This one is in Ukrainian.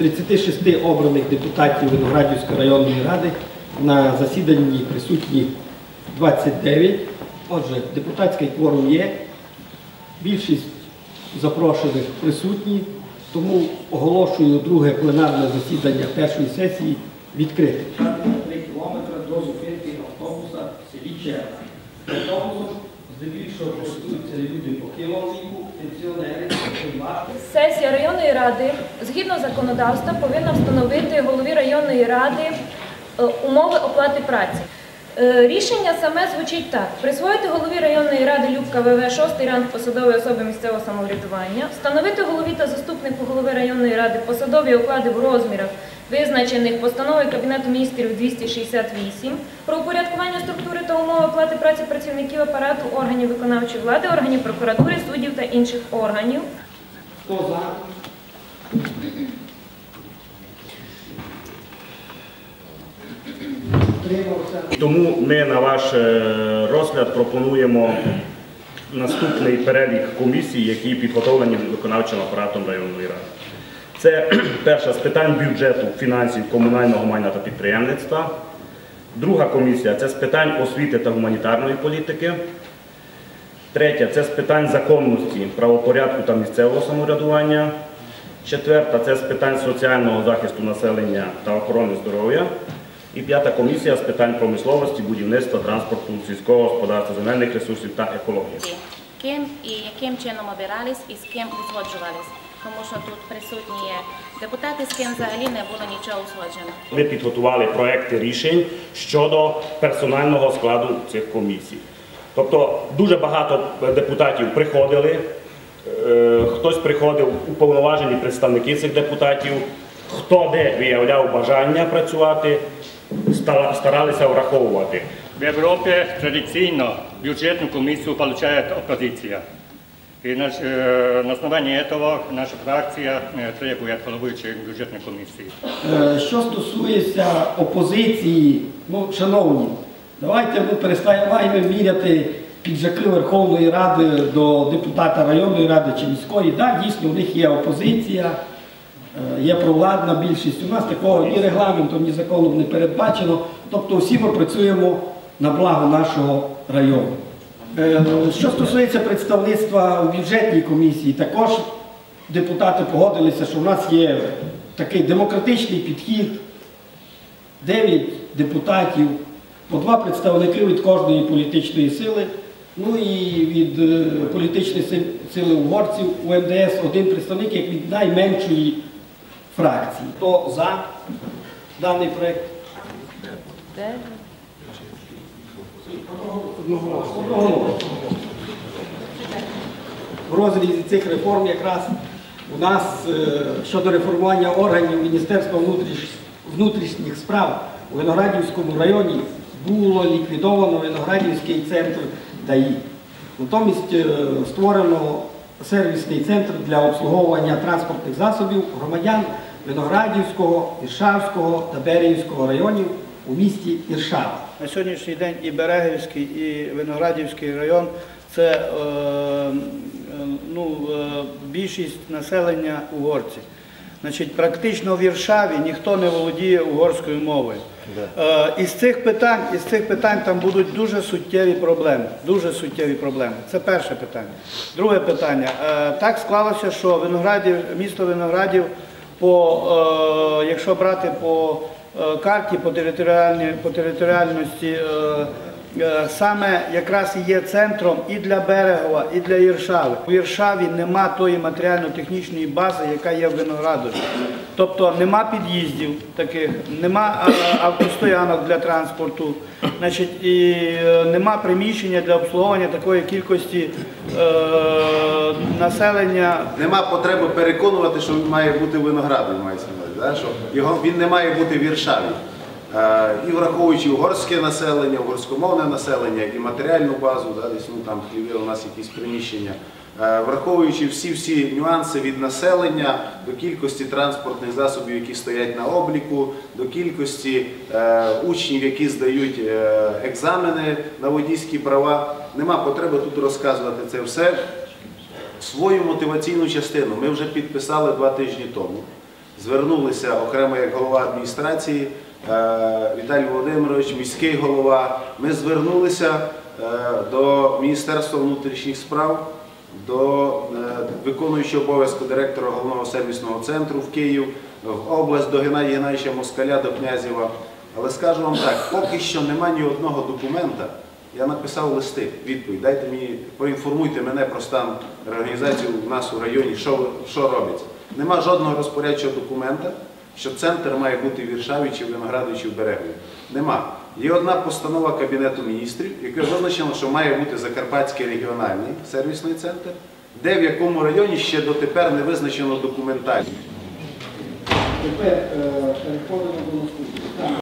36 обраних депутатів Виноградівської районної ради на засіданні присутні 29. Отже, депутатський кворум є, більшість запрошених присутні, тому оголошую друге пленарне засідання першої сесії відкритим. 3 кілометри до зупинки автобуса в селі Черна. Автобусом здебільшого користуються люди похилого віку, пенсіонери, важко. Сесія районної ради, згідно законодавства, повинна встановити голові районної ради умови оплати праці. Рішення саме звучить так. Присвоїти голові районної ради Любка ВВ 6-й ранг посадової особи місцевого самоврядування, встановити голові та заступнику голови районної ради посадові оклади в розмірах, визначених постановою Кабінету міністрів 268, про упорядкування структури та умови оплати праці працівників апарату органів виконавчої влади, органів прокуратури, суддів та інших органів. Хто за? Тому ми на ваш розгляд пропонуємо наступний перелік комісій, які підготовлені виконавчим апаратом районної ради. Це перша з питань бюджету, фінансів, комунального майна та підприємництва. Друга комісія – це з питань освіти та гуманітарної політики. Третя – це з питань законності, правопорядку та місцевого самоврядування. Четверта – це з питань соціального захисту населення та охорони здоров'я. І п'ята комісія з питань промисловості, будівництва, транспорту, сільського господарства, земельних ресурсів та екології. Ким і яким чином обирались і з ким узгоджувались? Тому що тут присутні є депутати, з ким взагалі не було нічого узгоджено. Ми підготували проекти рішень щодо персонального складу цих комісій. Тобто дуже багато депутатів приходили, хтось приходив уповноважені представники цих депутатів, хто де виявляв бажання працювати, старалися враховувати. В Європі традиційно бюджетну комісію отримує опозиція. І на основанні цього наша фракція требує головуючої бюджетної комісії. Що стосується опозиції, шановні, давайте ми перестаємо міряти піджаки Верховної Ради до депутата районної ради чи міської. Так, дійсно, у них є опозиція, є провладна більшість. У нас такого ні регламентом, ні законом не передбачено. Тобто всі ми працюємо на благо нашого району. Що стосується представництва у бюджетній комісії, також депутати погодилися, що в нас є такий демократичний підхід, 9 депутатів, по 2 представники від кожної політичної сили, ну і від політичної сили угорців у МДС 1 представник, як від найменшої фракції. Хто за даний проєкт? В розрізі цих реформ якраз у нас щодо реформування органів Міністерства внутрішніх справ у Виноградівському районі було ліквідовано Виноградівський центр ДАІ. Натомість створено сервісний центр для обслуговування транспортних засобів громадян Виноградівського, Іршавського та Берегівського районів у місті Іршава. На сьогоднішній день і Берегівський, і Виноградівський район – це більшість населення угорці. Значить, практично в Іршаві ніхто не володіє угорською мовою. Із цих питань там будуть дуже суттєві проблеми. Це перше питання. Друге питання. Так склалося, що місто Виноградів, якщо брати по карті, по територіальності, саме якраз і є центром і для Берегова, і для Іршави. У Іршаві нема тої матеріально-технічної бази, яка є в Виноградові. Тобто нема під'їздів таких, нема автостоянок для транспорту, значить, і нема приміщення для обслуговування такої кількості населення. Нема потреби переконувати, що він має бути в Виноградові, мається на увазі, що він не має бути в Іршаві. І враховуючи угорське населення, угорськомовне населення, і матеріальну базу, десь там хліві у нас якісь приміщення, враховуючи всі нюанси від населення до кількості транспортних засобів, які стоять на обліку, до кількості учнів, які здають екзамени на водійські права, нема потреби тут розказувати це все. Свою мотиваційну частину ми вже підписали 2 тижні тому звернулися окремо як голова адміністрації, Віталій Володимирович, міський голова. Ми звернулися до Міністерства внутрішніх справ, до виконуючого обов'язку директора головного сервісного центру в Київ, в область до Геннадія Геннадійовича Москаля, до Князєва. Але скажу вам так, поки що немає ні одного документа. Я написав листи, відповідь, дайте мені, проінформуйте мене про стан реорганізації у нас у районі, що робиться. Нема жодного розпорядчого документа, що центр має бути в Віршаві, чи в Виноградові, чи в Берегові. Нема. Є одна постанова Кабінету міністрів, яка визначена, що має бути Закарпатський регіональний сервісний центр, де в якому районі ще дотепер не визначено документально. Тепер переходимо до наступного.